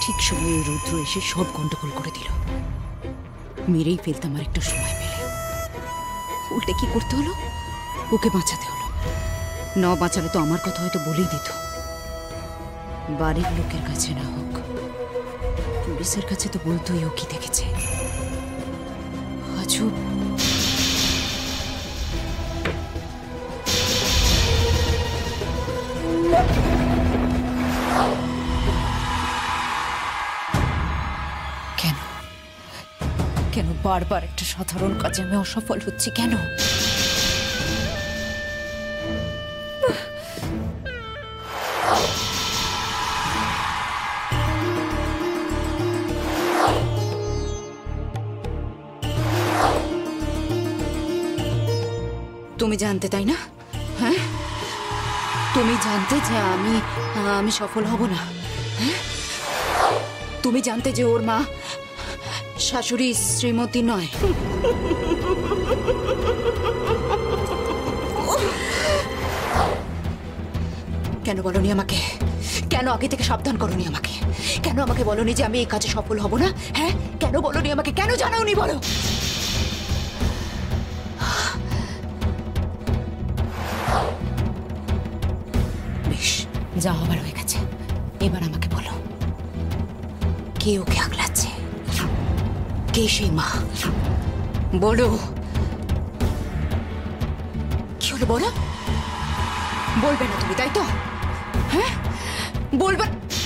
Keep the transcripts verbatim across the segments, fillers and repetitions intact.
ঠিক সময়ে রুদ্র এসে সব গন্ডগোল করে দিল। মেরেই ফেলতাম আর একটু সময় পেলে। উল্টে কি করতে হলো, ওকে বাঁচাতে হলো। না বাঁচালে তো আমার কথা হয়তো বলেই দিত। বাড়ির লোকের কাছে না হোক, পুলিশের কাছে তো বলতোই ও কি দেখেছে। আজব। কেন কেন বারবার একটা সাধারণ কাজে আমি অসফল হচ্ছি কেন? তুমি জানতে, তাই না? হ্যাঁ, তুমি জানতে যে আমি আমি সফল হব না। হ্যাঁ, তুমি জানতে যে ওর মা শাশুড়ি শ্রীমতী নয়। কেন বলনি আমাকে? কেন আগে থেকে সাবধান করনি আমাকে? কেন আমাকে বলনি যে আমি এই কাজে সফল হব না? হ্যাঁ, কেন বলনি আমাকে? কেন জানাওনি বলো? বেশ, যা হবার হয়ে গেছে। এবার আমাকে বলো, কে ওকে আগলাচ্ছে? কে সেই মা? বলো। কি হলো বলো? বলবে না তুমি, তাই তো? হ্যাঁ, বলবে।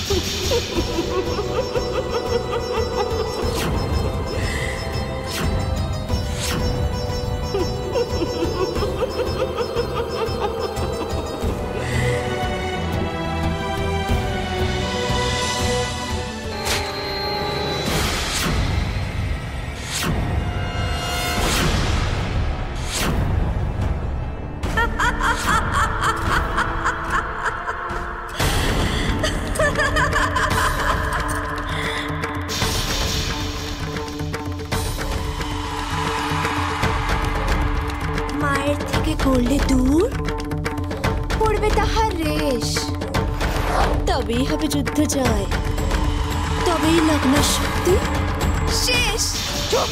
মায়ের থেকে করলে দূর পড়বে তাহার রেশ, তবেই হবে যুদ্ধ জয়, তবেই লগ্ন শক্তি শেষ। চুপ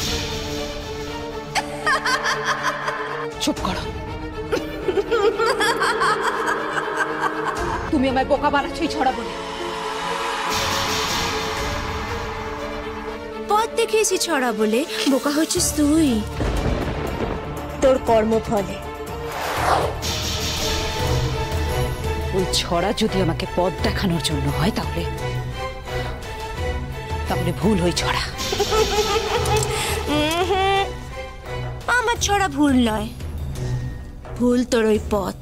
চুপ করো। তুমি আমায় বোকা বানাচ্ছই ছড়া বলে। পথ দেখিয়েছি ছড়া বলে, বোকা হচ্ছিস তুই তোর কর্মফলে। ওই ছড়া যদি আমাকে পথ দেখানোর জন্য হয় তাহলে তাহলে ভুল ওই ছড়া। আমার ছড়া ভুল নয়, ভুল তোর ওই পথ।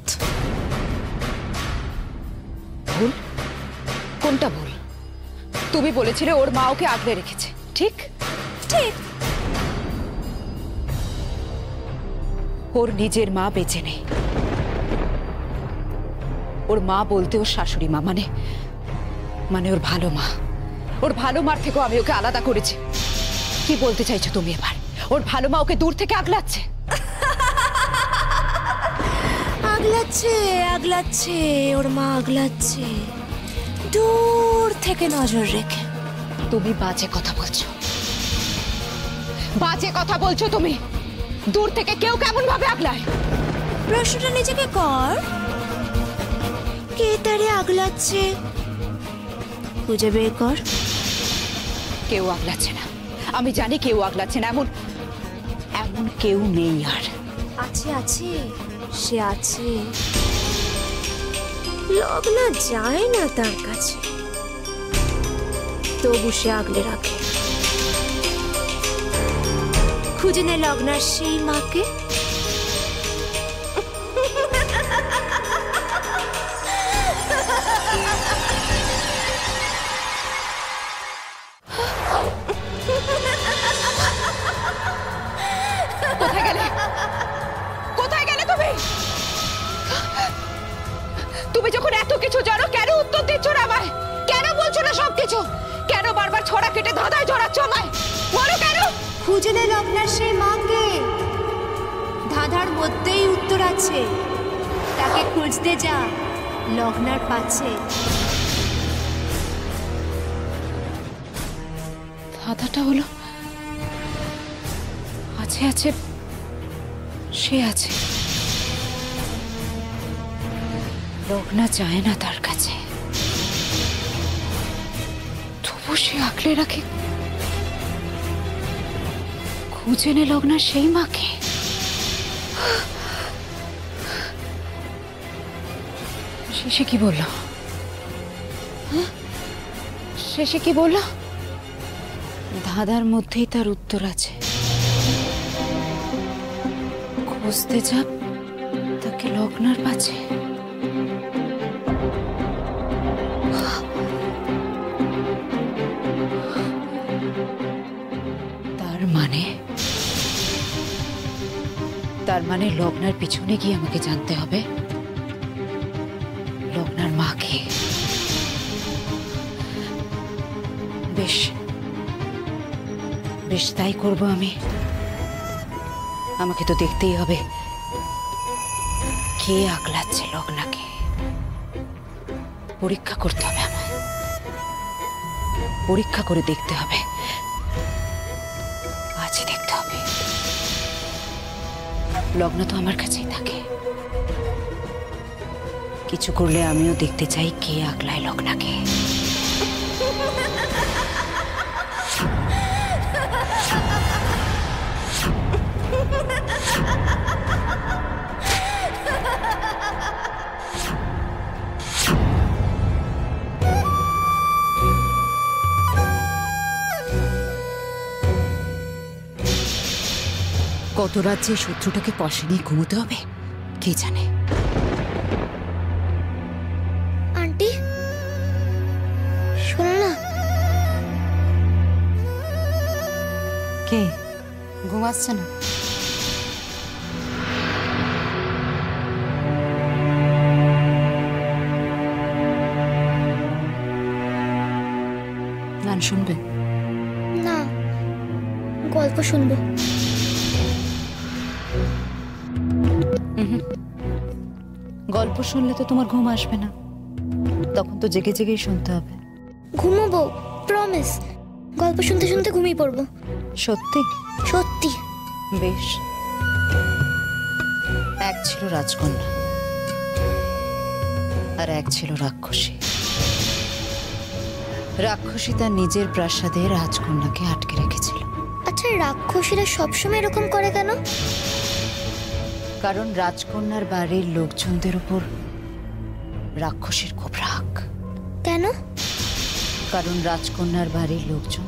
ভুল? কোনটা ভুল? তুমি বলেছিলে ওর মা ওকে আগলে রেখেছে, ঠিক? ঠিক। ওর নিজের মা বেঁচে নেই। ওর মা বলতে ওর শাশুড়ি মা, মানে মানে ওর ভালো মা। ওর ভালো মার থেকেও আমি ওকে আলাদা করেছি। কি বলতে চাইছো তুমি এবার? ওর ভালো মা ওকে দূর থেকে আগলাচ্ছে? আগলাচ্ছে আগলাচ্ছে ওর মা আগলাচ্ছে দূর থেকে নজর রেখে। তুমি বাজে কথা বলছো, বাজে কথা বলছো তুমি। দূর থেকে কেউ কেমন ভাবে আগলায়? প্রশ্নটা নিজেকে কর, কে তারে আগলাচ্ছে খুঁজে বের কর। কেউ আগলাচ্ছে না, আমি জানি কেউ আগলাচ্ছে না। এমন এমন কেউ নেই। আর আছে আছে সে আছে, লগ্না যায় না তার কাছে, তবু সে আগলে রাখে। খুঁজে নে লগ্নার সেই মাকে। কোথায় গেলে? কোথায় গেলে তুমি? তুমি যখন এত কিছু জানো কেন উত্তর দিচ্ছ না আমায়? কেন বলছো না সবকিছু? কেন বারবার ছড়া কেটে ধাঁধায় জড়াচ্ছ আমায়? বলো কেন? খুঁজে নে লগ্নার সেই মাকে, ধাঁধার মধ্যেই উত্তর আছে। তাকে খুঁজতে যা লগ্নার পাছে। ধাঁধাটা হলো আছে আছে সে আছে। লগ্না চায় না তার কাছে, তবু সে আঁকলে রাখে, খুঁজে নে লগ্না সেই মাকে। শেষে কি বলল? শেষে কি বলল? ধাঁধার মধ্যেই তার উত্তর আছে। খুঁজতে যাব তাকে লগ্নার পাছে। তার মানে তার মানে লগ্নার পিছনে গিয়ে আমাকে জানতে হবে লগ্নার মাকে। বেশ বেশ তাই করবো আমি। আমাকে তো দেখতেই হবে কে আগলাচ্ছে লগ্নাকে। পরীক্ষা করতে হবে আমায়, পরীক্ষা করে দেখতে হবে, আজই দেখতে হবে। লগ্না তো আমার কাছেই থাকে, কিছু করলে আমিও দেখতে চাই কে আগলায় লগ্নাকে। কত রাত যে শত্রুটাকে পাশে নিয়ে ঘুমোতে হবে কে জানে। আন্টি শোনো না। কে ঘুম আসছে না? গান শুনবে? না, গল্প শুনবো। গল্প শুনলে তো তোমার ঘুম আসবে না, তখন তো জেগে জেগেই শুনতে হবে। ঘুমোবো, প্রমিস। গল্প শুনতে শুনতে ঘুমিয়ে পড়বো। সত্যি? সত্যি। বেশ। এক ছিল রাজকন্যা আর এক ছিল রাক্ষসী। রাক্ষসী তার নিজের প্রাসাদে রাজকন্যাকে আটকে রেখেছিল। আচ্ছা, রাক্ষসীরা সবসময় এরকম করে কেন? কারণ রাজকন্যার বাড়ির লোকজনদের উপর রাক্ষসীর খুব রাগ। কেন? কারণ রাজকন্যার বাড়ির লোকজন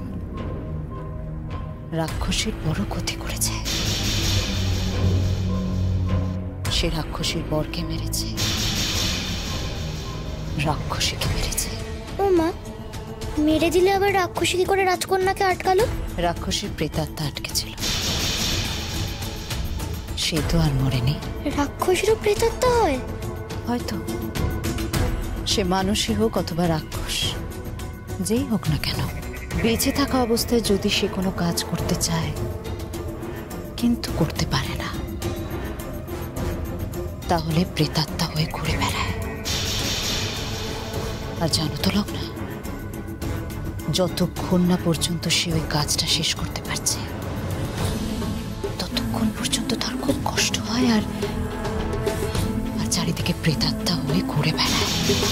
রাক্ষসীর বড় ক্ষতি করেছে। সে রাক্ষসীর বরকে মেরেছে, রাক্ষসীকে মেরেছে। ও মা, মেরে দিলে আবার রাক্ষসী কি করে রাজকন্যাকে আটকালো? রাক্ষসীর প্রেতাত্মা আটকেছিল, সে তো আর মরেনি। রাক্ষসীরও প্রেতাত্মা হয়? হয়তো সে মানুষই হোক অথবা রাক্ষস, যেই হোক না কেন, বেঁচে থাকা অবস্থায় যদি সে কোনো কাজ করতে চায় কিন্তু করতে পারে না, তাহলে প্রেতাত্মা হয়ে ঘুরে বেড়ায়। আর জানো তো লগ্না, যতক্ষণ না পর্যন্ত সে ওই কাজটা শেষ করতে পারছে ততক্ষণ পর্যন্ত তার খুব কষ্ট হয়, আর আর চারিদিকে প্রেতাত্মা হয়ে ঘুরে বেড়ায়।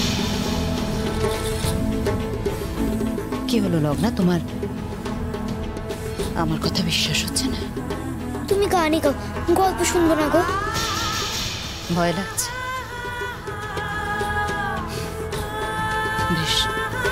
কি হলো লগ্না, তোমার আমার কথা বিশ্বাস হচ্ছে না? তুমি গানই গাও, গল্প শুনবো না গো। ভয় লাগছে? বেশ,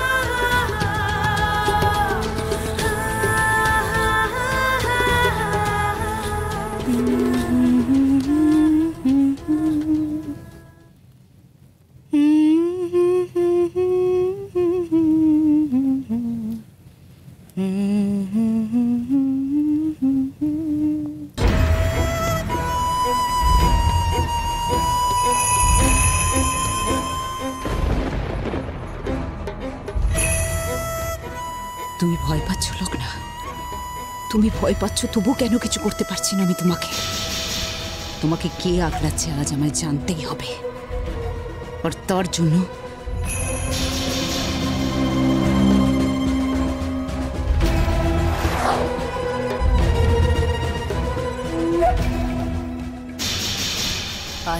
তুমি ভয় পাচ্ছ লগ্না, তুমি ভয় পাচ্ছ, তবু কেন কিছু করতে পারছি না আমি তোমাকে। তোমাকে কে আগলাচ্ছে আজ আমায় জানতেই হবে, আর তার জন্য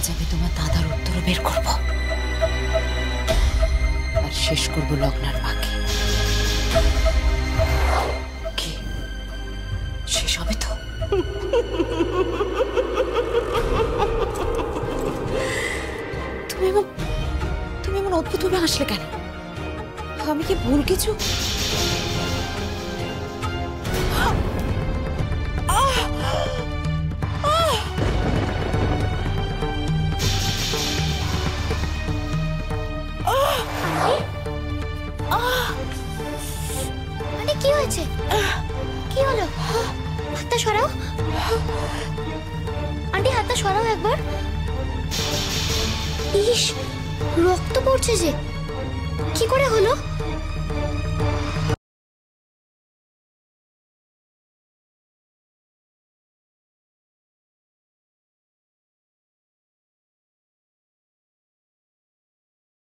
আজ আমি তোমার দাদার উত্তর বের করব আর শেষ করব লগ্নার মাকে। কি শেষ হবে তো? তুমি এমন তুমি এমন অদ্ভুতভাবে হাসলে কেন? আমি কি ভুল কিছু? মানে কি হয়েছে? কি হলো? হাতটা সরাও আন্টি, হাতটা সরাও একবার। ইস, রক্ত পড়ছে যে, কি করে হলো?